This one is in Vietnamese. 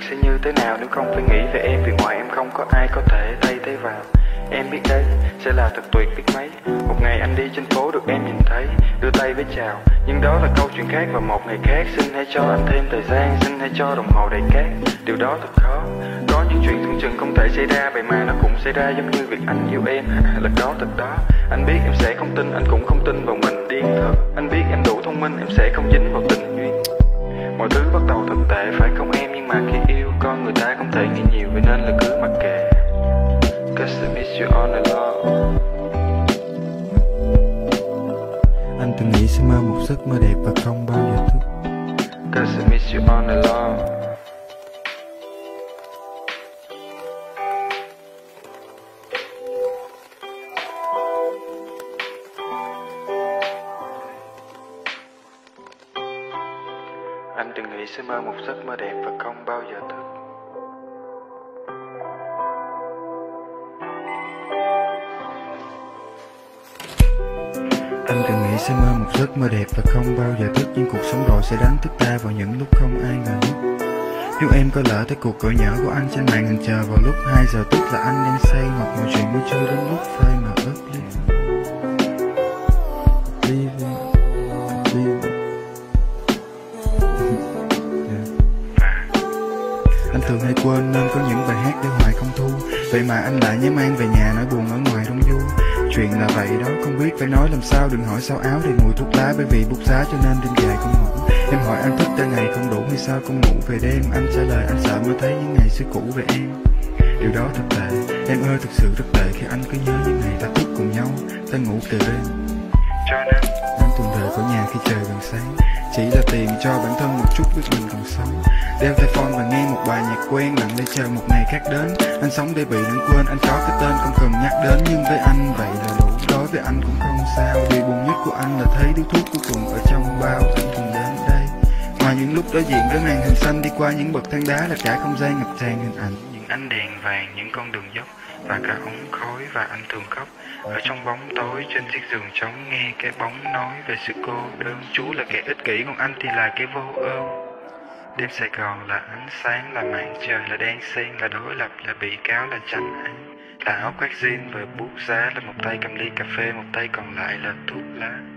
sẽ như thế nào nếu không phải nghĩ về em, vì ngoài em không có ai có thể thay thế vào. Em biết đấy sẽ là thật tuyệt biết mấy, một ngày anh đi trên phố được em nhìn thấy, đưa tay với chào, nhưng đó là câu chuyện khác và một ngày khác. Xin hãy cho anh thêm thời gian, xin hãy cho đồng hồ đầy cát. Điều đó thật khó, có những chuyện tưởng chừng không thể xảy ra, vậy mà nó cũng xảy ra, giống như việc anh yêu em. Lần đó thật đó, anh biết em sẽ không tin, anh cũng không tin vào mình điên thật. Anh biết em đủ thông minh, em sẽ không dính vào tình duyên. Mọi thứ bắt đầu thật tệ phải không em, nhưng mà khi yêu con người ta không thể nghĩ nhiều, vậy nên là cứ mặc kệ. Cause I miss you all along. Anh từng nghĩ sẽ mơ một giấc mơ đẹp và không bao giờ thức. Cause I miss you all along. Anh từng nghĩ sẽ mơ một giấc mơ đẹp và không bao giờ thức. Anh từng nghĩ sẽ mơ một giấc mơ đẹp và không bao giờ thức, nhưng cuộc sống rồi sẽ đánh thức ta vào những lúc không ai ngờ nhất. Nếu em có lỡ thấy cuộc gọi nhỡ của anh trên màn hình chờ vào lúc 2 giờ, tức là anh đang say, hoặc mọi chuyện mới chưa đến lúc phai mà ớt Anh thường hay quên nên có những bài hát để hoài không thu, vậy mà anh lại nhớ mang về nhà nỗi buồn ở ngoài đông du. Chuyện là vậy đó, không biết phải nói làm sao, đừng hỏi sao áo đầy mùi thuốc lá, bởi vì bút giá cho nên đêm dài không ngủ. Em hỏi anh thức cả ngày không đủ hay sao không ngủ về đêm, anh trả lời anh sợ mới thấy những ngày xưa cũ về em. Điều đó thật tệ, em ơi, thực sự rất tệ khi anh cứ nhớ những ngày ta thức cùng nhau, ta ngủ kề bên. Cho nên Anh thường rời khỏi nhà khi trời gần sáng, chỉ là tìm cho bản thân một chút biết mình còn sống. Đeo tai phone và nghe một bài nhạc quen, lặng để chờ một ngày khác đến. Anh sống để bị lãng quên, anh có cái tên không cần nhắc đến, nhưng với anh vậy là đủ. Đối với anh cũng không sao, điều buồn nhất của anh là thấy điếu thuốc cuối cùng ở trong bao anh thường đến đây. Ngoài những lúc đối diện với màn hình xanh, đi qua những bậc thang đá là cả không gian ngập tràn hình ảnh, những ánh đèn vàng, những con đường dốc và cả ống khói, và anh thường khóc ở trong bóng tối trên chiếc giường trống, nghe cái bóng nói về sự cô đơn. Chú là kẻ ích kỷ, còn anh thì là kẻ vô ơn. Đêm Sài Gòn là ánh sáng, là màn trời, là đen xen, là đối lập, là bị cáo, là tranh án, là áo khoác jean và bút giá, là một tay cầm ly cà phê, một tay còn lại là thuốc lá.